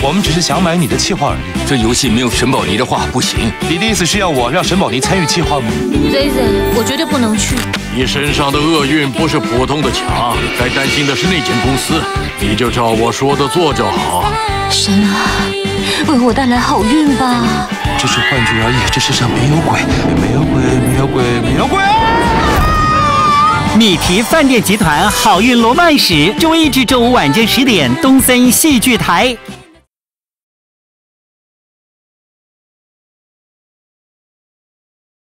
我们只是想买你的企划而已。 这游戏没有沈宝妮的话不行。 你的意思是要我让沈宝妮参与企划吗 ？ZZ， 我绝对不能去。 你身上的厄运不是普通的强，该担心的是那间公司。你就照我说的做就好。 神啊，为我带来好运吧！ 只是幻觉而已，这世上没有鬼，没有鬼，没有鬼，没有鬼啊！ 米提饭店集团好运罗曼史，周1至周5晚间10点，东森戏剧台。